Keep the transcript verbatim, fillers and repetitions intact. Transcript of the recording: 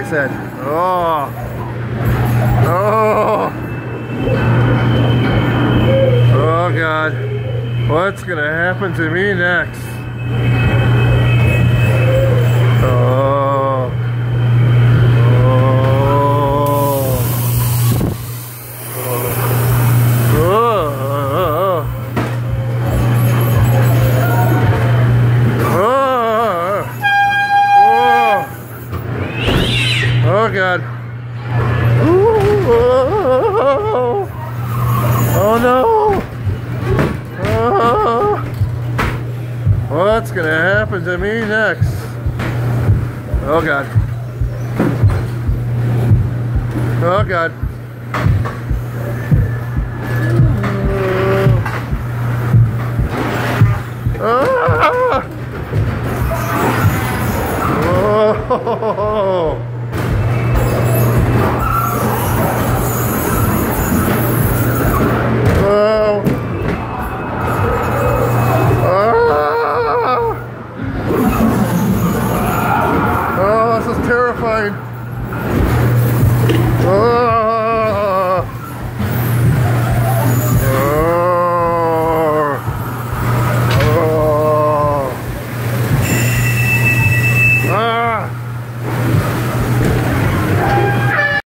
said. Oh. Oh. Oh God. What's gonna happen to me next? Oh. Oh God. Ooh, oh, oh no. Oh. What's gonna happen to me next? Oh God. Oh God. Ah. Oh.